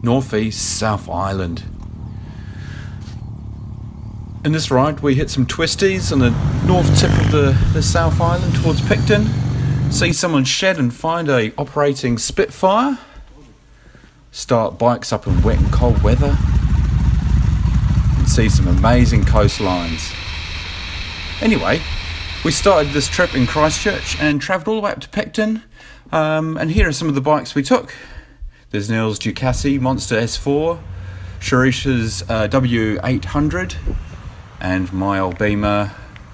Northeast South Island. In this ride we hit some twisties on the north tip of the South Island towards Picton. See someone shed and find a operating Spitfire. Start bikes up in wet and cold weather. And see some amazing coastlines. Anyway, we started this trip in Christchurch and travelled all the way up to Picton. And here are some of the bikes we took. There's Neil's Ducati Monster S4, Sharisha's W800, and my old Beamer,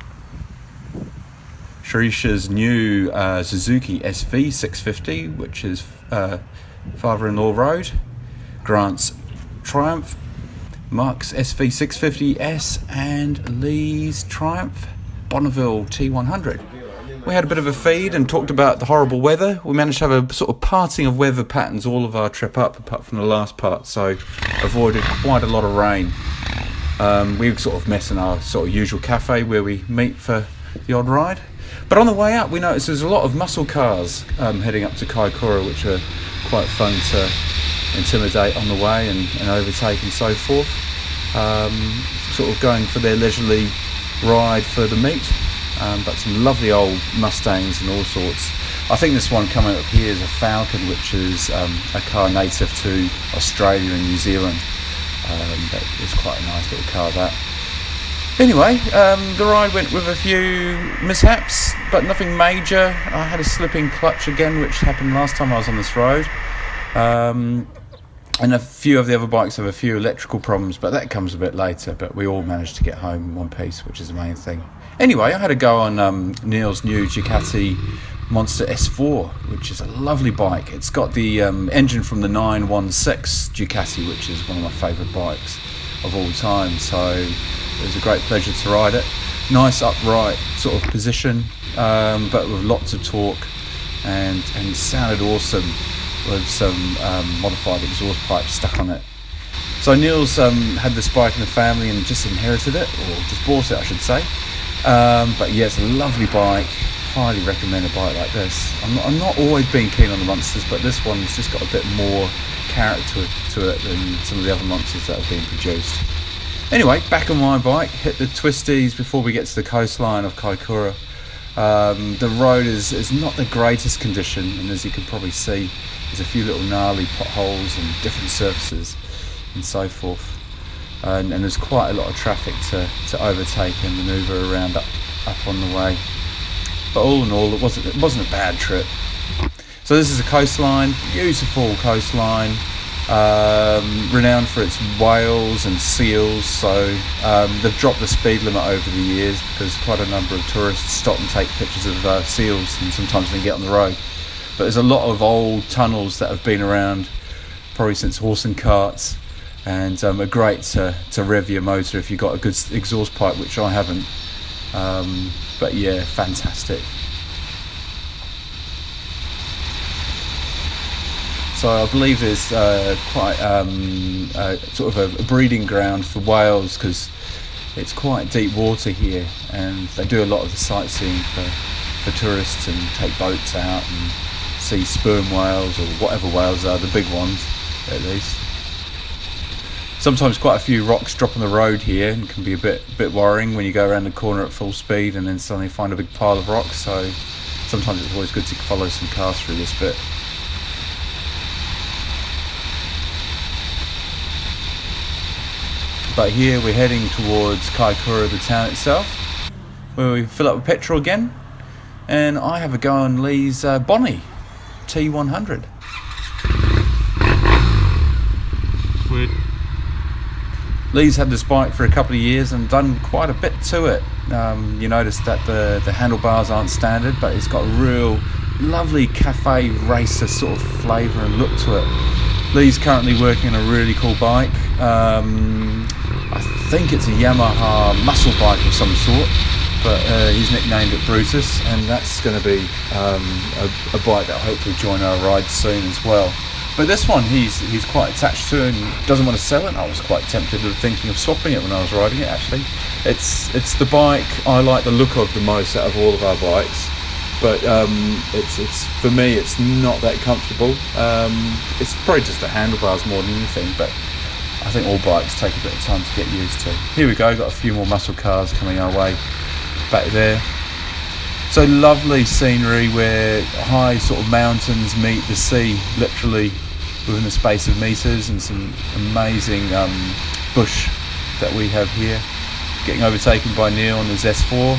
Sharisha's new Suzuki SV650, which is father-in-law road, Grant's Triumph, Mark's SV650S, and Lee's Triumph Bonneville T100. We had a bit of a feed and talked about the horrible weather. We managed to have a sort of parting of weather patterns all of our trip up, apart from the last part, so avoided quite a lot of rain. We sort of met in our sort of usual cafe where we meet for the odd ride. But on the way up we noticed there's a lot of muscle cars heading up to Kaikoura, which are quite fun to intimidate on the way and overtake and so forth. Sort of going for their leisurely ride for the meet. But some lovely old Mustangs and all sorts. I think this one coming up here is a Falcon, which is a car native to Australia and New Zealand. That is quite a nice little car, that. Anyway, the ride went with a few mishaps, but nothing major. I had a slipping clutch again, which happened last time I was on this road. And a few of the other bikes have a few electrical problems, but that comes a bit later. But we all managed to get home in one piece, which is the main thing. Anyway, I had a go on Neil's new Ducati Monster S4, which is a lovely bike. It's got the engine from the 916 Ducati, which is one of my favourite bikes of all time. So it was a great pleasure to ride it. Nice upright sort of position, but with lots of torque, and it sounded awesome with some modified exhaust pipes stuck on it. So Neil's had this bike in the family and just inherited it, or just bought it I should say. But yeah, it's a lovely bike. Highly recommend a bike like this. I'm not always being keen on the monsters, but this one's just got a bit more character to it than some of the other monsters that have been produced. Anyway, back on my bike, hit the twisties before we get to the coastline of Kaikoura. The road is not the greatest condition, and as you can probably see, there's a few little gnarly potholes and different surfaces and so forth. And there's quite a lot of traffic to overtake and manoeuvre around up on the way. But all in all, it wasn't a bad trip. So this is a coastline, beautiful coastline, renowned for its whales and seals. So they've dropped the speed limit over the years because quite a number of tourists stop and take pictures of seals, and sometimes they get on the road. But there's a lot of old tunnels that have been around probably since horse and carts, and are great to rev your motor if you've got a good exhaust pipe, which I haven't. But yeah, fantastic. So I believe there's quite sort of a breeding ground for whales, because it's quite deep water here, and they do a lot of the sightseeing for tourists and take boats out and see sperm whales or whatever whales are, the big ones at least. Sometimes quite a few rocks drop on the road here, and can be a bit worrying when you go around the corner at full speed and then suddenly find a big pile of rocks. So sometimes it's always good to follow some cars through this bit. But here we're heading towards Kaikoura, the town itself, where we fill up with petrol again, and I have a go on Lee's Bonnie T100. Weird. Lee's had this bike for a couple of years and done quite a bit to it. You notice that the handlebars aren't standard, but it's got a real lovely cafe racer sort of flavour and look to it. Lee's currently working on a really cool bike. I think it's a Yamaha muscle bike of some sort, but he's nicknamed it Brutus, and that's going to be a bike that I'll hopefully join our ride soon as well. But this one he's quite attached to and doesn't want to sell it. I was quite tempted of thinking of swapping it when I was riding it actually. It's the bike I like the look of the most out of all of our bikes. but it's for me it's not that comfortable. It's probably just the handlebars more than anything, but I think all bikes take a bit of time to get used to. Here we go, got a few more muscle cars coming our way back there. So lovely scenery where high sort of mountains meet the sea, literally within the space of metres, and some amazing bush that we have here. Getting overtaken by Neil on his S4.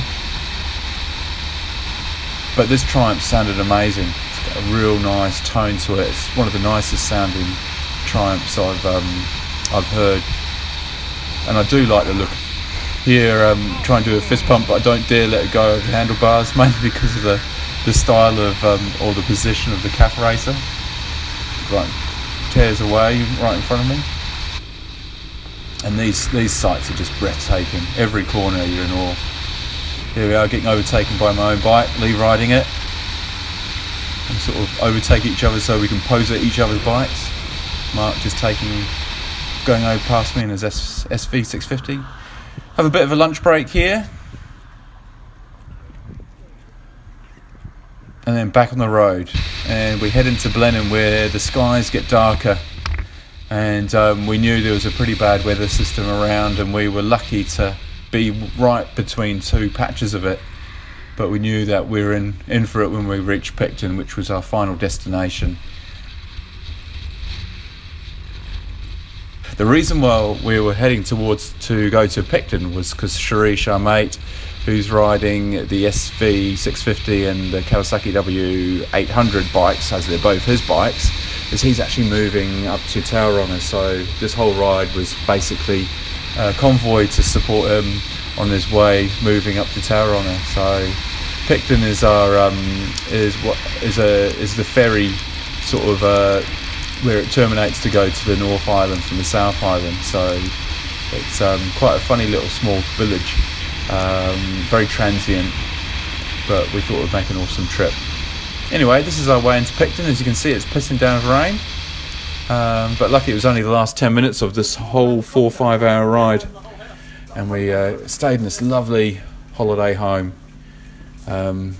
But this Triumph sounded amazing. It's got a real nice tone to it. It's one of the nicest sounding Triumphs I've heard. And I do like the look. Here, try and do a fist pump, but I don't dare let it go over the handlebars, mainly because of the style of, or the position of the calf racer. Right, tears away right in front of me. And these sights are just breathtaking. Every corner you're in awe. Here we are, getting overtaken by my own bike, Lee riding it. And sort of overtake each other so we can pose at each other's bikes. Mark just going over past me in his SV 650. Have a bit of a lunch break here. And then back on the road. And we head into Blenheim where the skies get darker. And we knew there was a pretty bad weather system around, and we were lucky to be right between two patches of it. But we knew that we were in for it when we reached Picton, which was our final destination. The reason why we were heading to go to Picton was because Sharish, our mate, who's riding the SV 650 and the Kawasaki W800 bikes, as they're both his bikes, is he's actually moving up to Tauranga. So this whole ride was basically a convoy to support him on his way moving up to Tauranga. So Picton is our is the ferry sort of where it terminates to go to the North Island from the South Island. So it's quite a funny little small village, very transient, but we thought it would make an awesome trip. Anyway, this is our way into Picton. As you can see, it's pissing down with rain, but lucky it was only the last 10 minutes of this whole 4 or 5 hour ride, and we stayed in this lovely holiday home and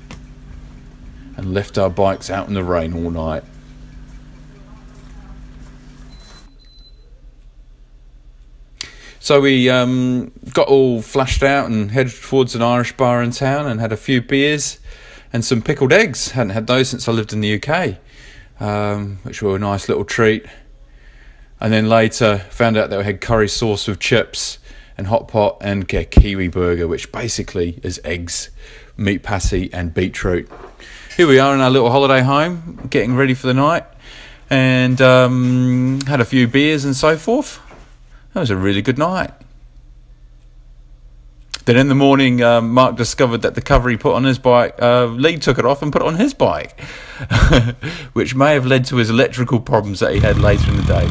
left our bikes out in the rain all night. So we got all flushed out and headed towards an Irish bar in town and had a few beers and some pickled eggs. Hadn't had those since I lived in the UK, which were a nice little treat. And then later found out that we had curry sauce with chips and hot pot and a kiwi burger, which basically is eggs, meat patty and beetroot. Here we are in our little holiday home, getting ready for the night, and had a few beers and so forth. That was a really good night. Then in the morning, Mark discovered that the cover he put on his bike, Lee took it off and put it on his bike, which may have led to his electrical problems that he had later in the day.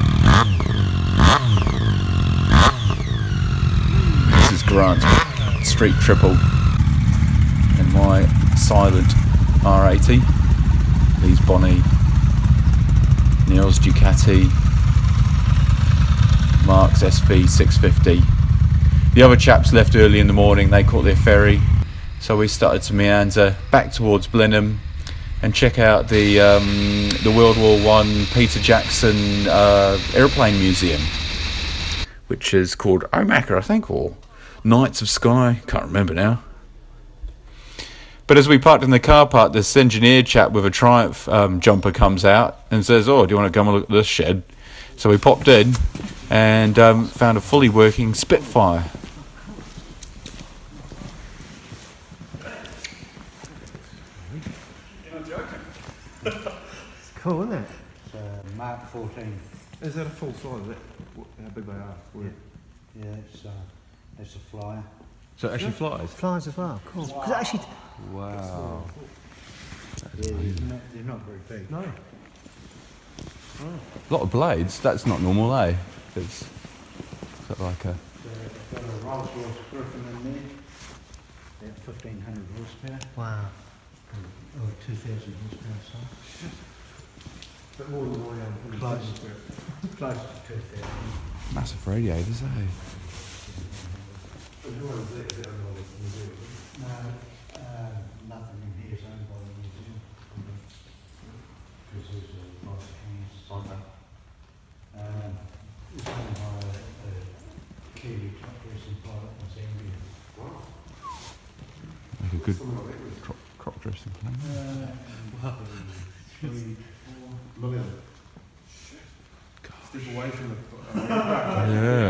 This is Grant's Street Triple and my silent R80. Lee's Bonnie, Neil's Ducati, Mark's SV 650. The other chaps left early in the morning. They caught their ferry, so we started to meander back towards Blenheim and check out the World War I Peter Jackson airplane museum, which is called OMACA, I think, or Knights of Sky. Can't remember now. But as we parked in the car park, this engineer chap with a Triumph jumper comes out and says, "Oh, do you want to come and look at this shed?" So we popped in and found a fully working Spitfire. It's cool, isn't it? It's a Mark 14. Is that a full size? Is it? How big they are? Yeah, it's a flyer. So it actually flies? Flies as well, cool. Because it actually... Wow. Yeah, they're not very big. No. A lot of blades. That's not normal, eh? It's got like a... Got a Rolls Royce Griffin in there. At 1500 horsepower. Wow. Or 2000 horsepower, so. But more than my Close to 2000. Massive radiators, eh? Nothing in here is owned by the museum. Because there's a lot of hands. Okay. It's owned by a Kiwi top dressing pilot in Zambia. Wow. Like a good Something like that was crop dressing plane. 3, 4. Look at it. Step away from the. Yeah.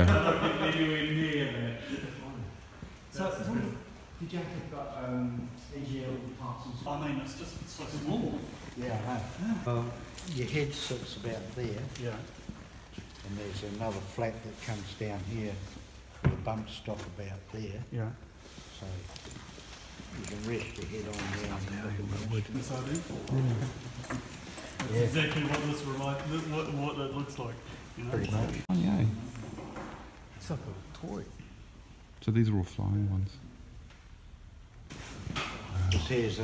So, did you have got EGL parts and stuff? I mean, it's just so small. Yeah, I know. Your head sits about there, Yeah. and there's another flat that comes down here. The bumps stop about there, Yeah. so you can rest your head on there. And look at the wood. This ID? That's Yeah. exactly what this what it looks like. You know? Pretty much. Oh, yeah. It's like a toy. So these are all flying ones. This here's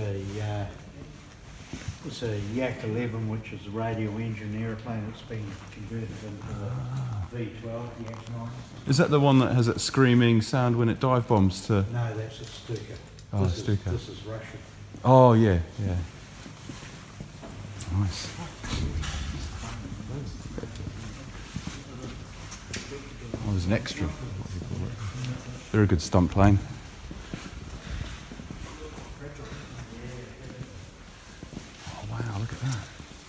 it's a Yak 11, which is a radio engine aeroplane that's been converted into a V12, Yak 9. Is that the one that has that screaming sound when it dive bombs to... No, that's a Stuka. Oh, this Stuka. This is Russian. Oh, yeah, yeah. Nice. Oh, there's an extra. What do you call it? They're a good stunt plane. Oh, wow, look at that.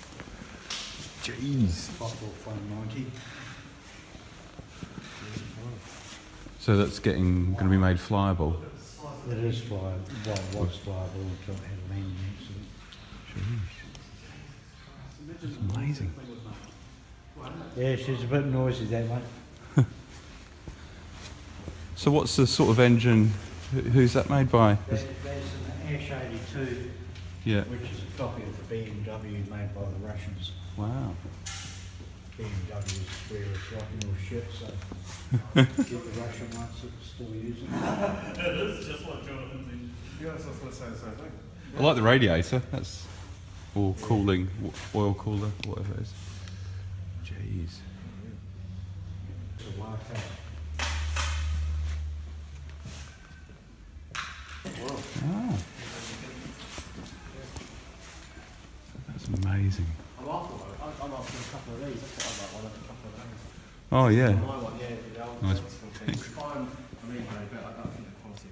Jeez. Fokker 190. So that's going to be made flyable. It is flyable, well, was flyable until it had a landing accident. That's amazing. Yeah, she's a bit noisy, that one. So what's the sort of engine, who's that made by? That's an Ash 82, Yeah. which is a copy of the BMW made by the Russians. Wow. BMW is where it's rocking all shit, so get the Russian ones that are still using it. It is just like Jonathan's engine. Yeah, that's what I was going to say the same thing. I like the radiator. That's or cooling, oil cooler, whatever it is. Jeez. It's a wild cat. Ah. That's amazing. I'm after one. I'm after a couple of these. That's what I'd like one of a couple of those. Oh yeah. My one, yeah, the old Nice. ones for things. It's fine. I mean, but I don't think the quality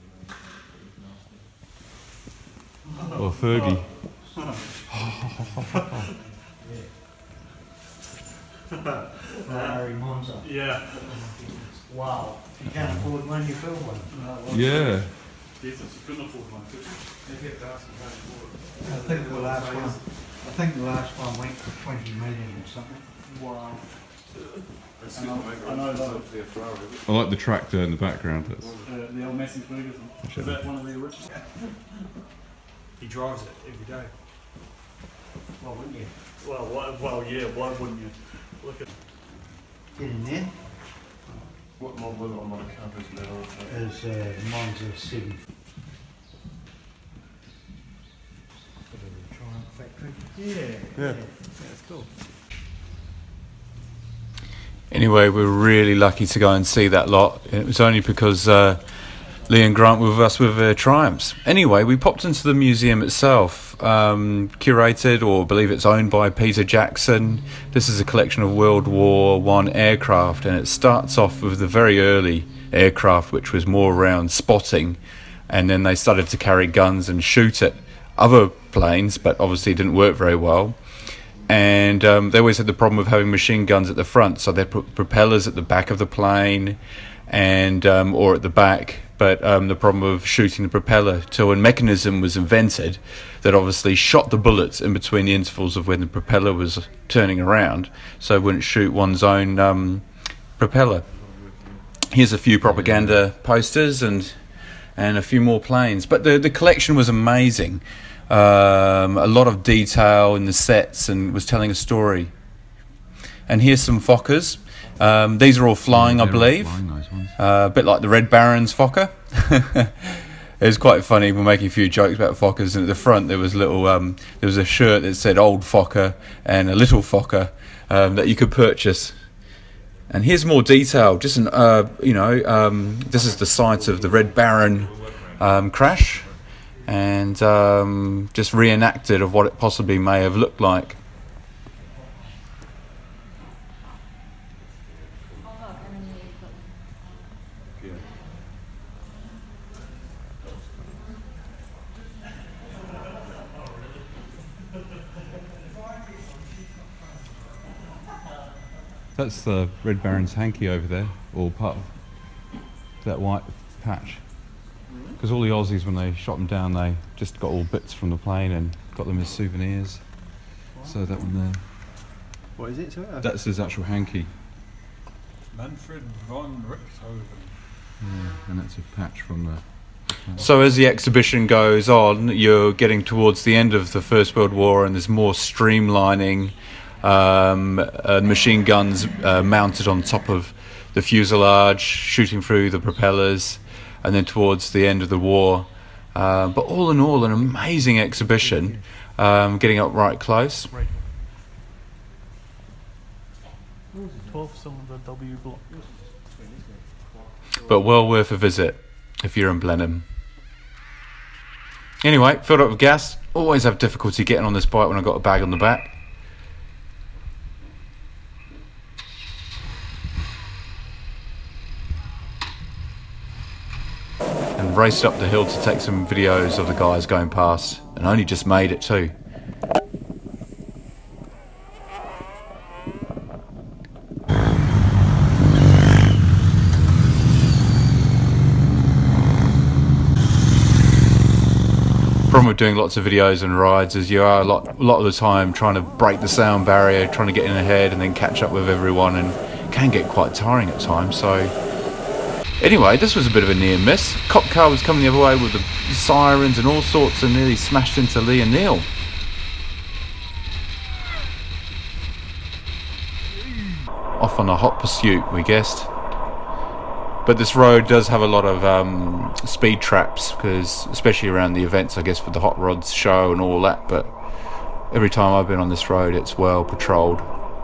of them is Or Fergie. Ferrari Monza. Yeah. Wow. If you can't afford one, you build one. Yeah. Yes, she couldn't afford one, could she? They get asking how to afford it. I think the last one went for 20 million or something. Wow. It's I know that. obviously a Ferrari. I like the tractor in the background. That's The old Massey Ferguson. Is that one of the original? He drives it every day. Well, wouldn't you? Well, yeah, why wouldn't you? Look at Get in there. What mod was it on my covers now? Is Monza 7. Triumph factory. Yeah. That's cool. Anyway, we were really lucky to go and see that lot. It was only because Lee and Grant were with us with their Triumphs. Anyway, we popped into the museum itself, curated, or I believe it's owned by Peter Jackson. This is a collection of World War I aircraft, and it starts off with the very early aircraft, which was more around spotting, and then they started to carry guns and shoot at other planes, but obviously it didn't work very well. And they always had the problem of having machine guns at the front, so they put propellers at the back of the plane, and or at the back. But the problem of shooting the propeller till a mechanism was invented that obviously shot the bullets in between the intervals of when the propeller was turning around, so it wouldn't shoot one's own propeller. Here's a few propaganda posters and a few more planes. But the collection was amazing. A lot of detail in the sets and was telling a story. And here's some Fokkers. These are all flying, I believe. A bit like the Red Baron's Fokker. It was quite funny. We're making a few jokes about Fokkers, and at the front there was there was a shirt that said "Old Fokker" and a "Little Fokker" that you could purchase. And here's more detail. Just this is the site of the Red Baron crash. and just reenacted of what it possibly may have looked like. That's the Red Baron's hanky over there, or part of that white patch. Because all the Aussies, when they shot them down, they just got all bits from the plane and got them as souvenirs. So that one there. What is it, sir? That's his actual hanky. Manfred von Richthofen. Yeah, and that's a patch from the... So as the exhibition goes on, you're getting towards the end of the First World War, and there's more streamlining. Machine guns mounted on top of the fuselage, shooting through the propellers, and then towards the end of the war. But all in all, an amazing exhibition, getting up right close. 12 cylinder W block. But well worth a visit if you're in Blenheim. Anyway, filled up with gas. Always have difficulty getting on this bike when I've got a bag on the back. And raced up the hill to take some videos of the guys going past, and only just made it too. Problem with doing lots of videos and rides is you are a lot of the time trying to break the sound barrier, trying to get in ahead and then catch up with everyone, and it can get quite tiring at times. So anyway, this was a bit of a near miss. Cop car was coming the other way with the sirens and all sorts, and nearly smashed into Lee and Neil. Off on a hot pursuit, we guessed. But this road does have a lot of speed traps, because especially around the events, I guess, for the hot rods show and all that. But every time I've been on this road, it's well patrolled.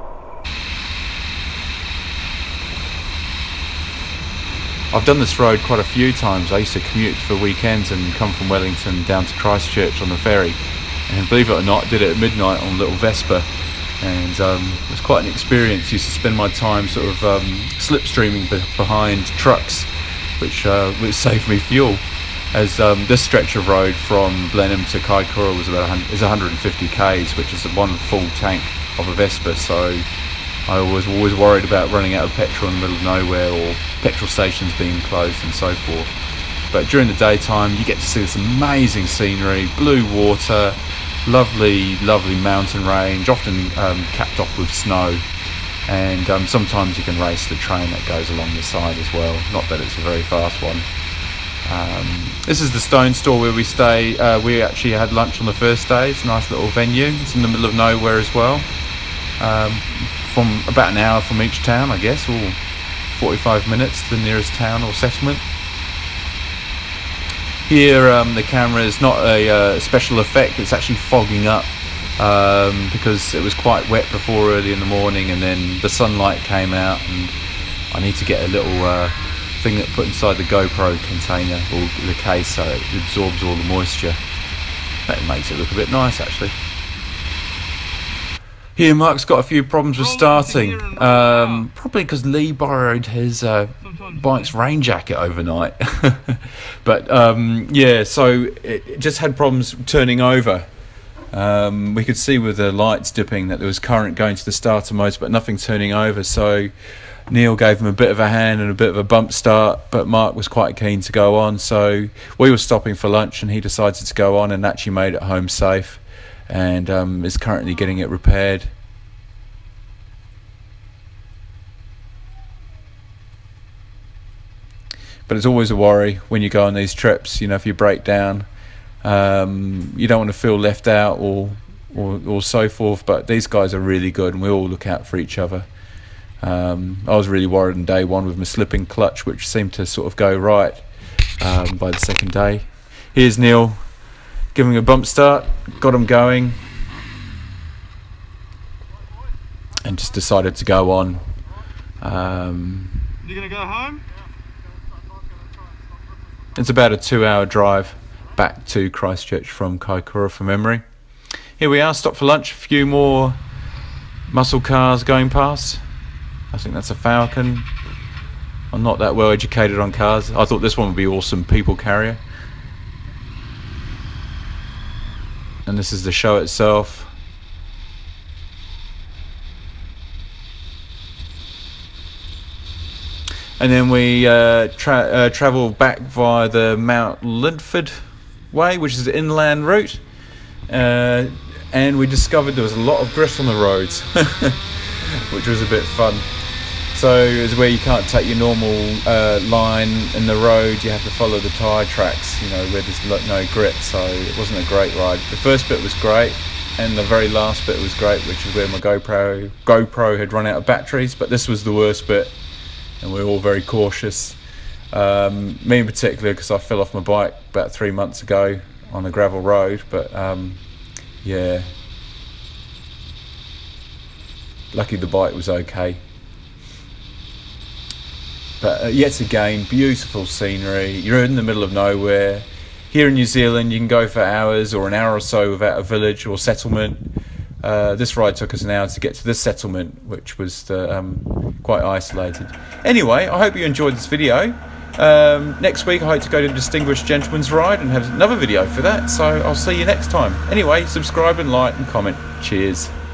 I've done this road quite a few times. I used to commute for weekends and come from Wellington down to Christchurch on the ferry, and believe it or not, did it at midnight on a little Vespa, and it was quite an experience. Used to spend my time sort of slipstreaming behind trucks, which saved me fuel, as this stretch of road from Blenheim to Kaikoura was about 150 k's, which is one full tank of a Vespa. So I was always worried about running out of petrol in the middle of nowhere, or petrol stations being closed and so forth. But during the daytime you get to see this amazing scenery, blue water, lovely mountain range, often capped off with snow, and sometimes you can race the train that goes along the side as well, not that it's a very fast one. This is the Stone Store where we stay. We actually had lunch on the first day. It's a nice little venue. It's in the middle of nowhere as well, from about an hour from each town, I guess, or 45 minutes to the nearest town or settlement. Here the camera is not a special effect, it's actually fogging up, because it was quite wet before early in the morning, and then the sunlight came out, and I need to get a little thing that put inside the GoPro container or the case so it absorbs all the moisture. That makes it look a bit nice actually. Here Mark's got a few problems with starting, probably because Lee borrowed his bike's rain jacket overnight. But yeah, so it just had problems turning over. We could see with the lights dipping that there was current going to the starter motor, but nothing turning over. So Neil gave him a bit of a hand and a bit of a bump start, but Mark was quite keen to go on. So we were stopping for lunch and he decided to go on and actually made it home safe, and is currently getting it repaired. But it's always a worry when you go on these trips, you know, if you break down, you don't want to feel left out or so forth. But these guys are really good, and we all look out for each other. I was really worried on day one with my slipping clutch, which seemed to sort of go right by the second day. Here's Neil giving a bump start, got him going, and just decided to go on. You gonna go home? It's about a 2-hour drive back to Christchurch from Kaikoura from memory. Here we are, stopped for lunch, a few more muscle cars going past. I think that's a Falcon. I'm not that well educated on cars. I thought this one would be awesome, people carrier. And this is the show itself. And then we travel back via the Mount Linford way, which is the inland route. And we discovered there was a lot of grit on the roads, which was a bit fun. So it's where you can't take your normal line in the road, you have to follow the tyre tracks, you know, where there's no grit, so it wasn't a great ride. The first bit was great, and the very last bit was great, which is where my GoPro had run out of batteries, but this was the worst bit, and we were all very cautious. Me in particular, because I fell off my bike about 3 months ago on a gravel road, but yeah. Lucky the bike was okay. But yet again, beautiful scenery. You're in the middle of nowhere. Here in New Zealand, you can go for hours or an hour or so without a village or settlement. This ride took us an hour to get to this settlement, which was quite isolated. Anyway, I hope you enjoyed this video. Next week, I hope to go to Distinguished Gentleman's Ride and have another video for that. So I'll see you next time. Anyway, subscribe and like and comment. Cheers.